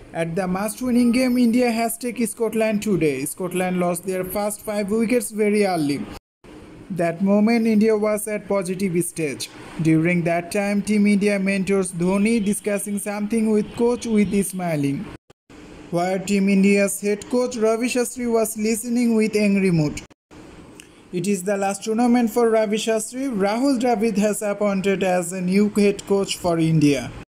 At the must-winning game, India has taken Scotland today. Scotland lost their first 5 wickets very early. That moment, India was at positive stage. During that time, Team India mentors Dhoni discussing something with coach with smiling. While Team India's head coach Ravi Shastri was listening with angry mood. It is the last tournament for Ravi Shastri. Rahul Dravid has appointed as a new head coach for India.